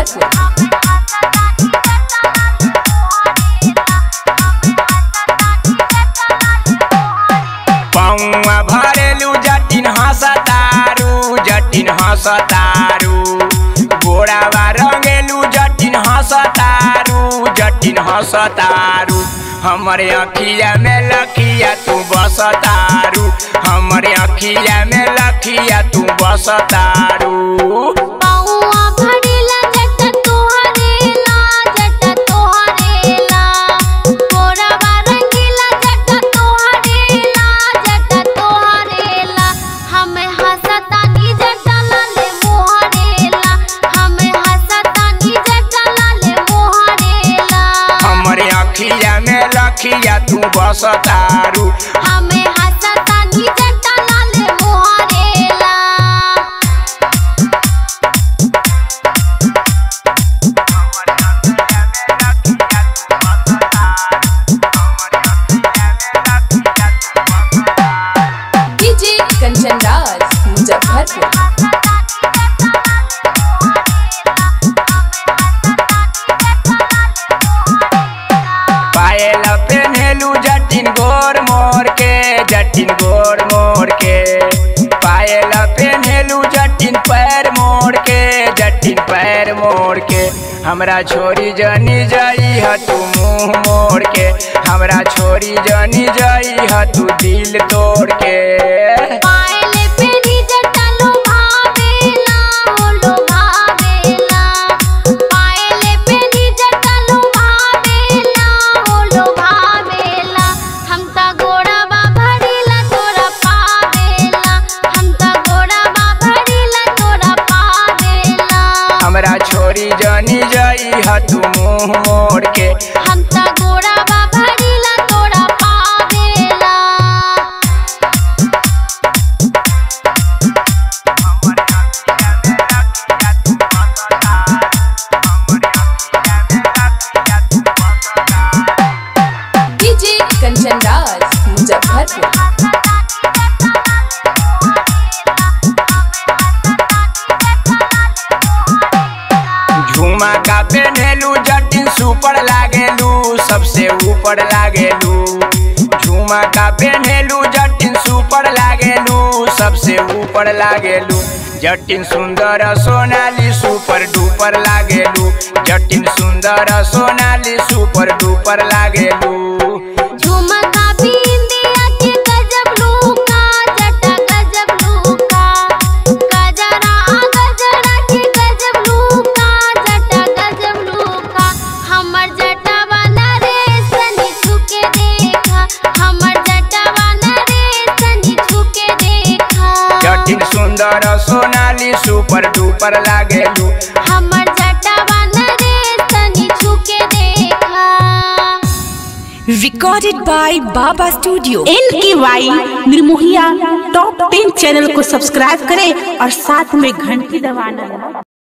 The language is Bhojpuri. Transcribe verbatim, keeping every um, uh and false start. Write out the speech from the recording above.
मुजफ्फरपुर। पौआ भरेलू जटिन हंसतारू जटिन हंसतारू गोड़ावा रंगेलू जटिन हंसतारू जटिन हंसतारू हमरे अखिया में लखिया तू बसतारू हमरे अखिया में लखिया तू बसतारू। लखिया तू बसतारू हमें हंसतानी जटा लाल मोहरेला। डीजे कंचन राज मुजफ्फरपुर। पायल पेन्हेलू जटिन गोर मोर के जटिन गोर मोर के पायल पेन्हेलू जटिन पैर मोड़ के जटिन पैर मोड़ के हमरा छोरी जनी जाई ह तू मुँह मोड़ के हमरा छोरी जनी जाई ह तू दिल तोड़ के। हमरा छोरी जनी जाई ह तू मुँह मोड़ के हम ता गोड़ा बा भरीला तोरा पावेला। डीजे कंचन राज मुजफ्फरपुर। झुमा का पेन्हेलू जटिन सुपर लागेलू सबसे ऊपर लागेलू झुमा का पेन्हेलू जटिन सुपर लागेलू सबसे ऊपर लागेलू जटिन सुंदर सोनाली सुपर डुपर लागेलू जटिन सुंदर सोनाली सुपर डुपर लागेलू। जटिन सुंदर सोनाली सुपर डुपर लागेलू हमर जटावा नरे तनी छुके देखा। Recorded by Baba studio. N K Y Nirmohiya top ten channel को सब्सक्राइब करें और साथ में घंटी दबाना।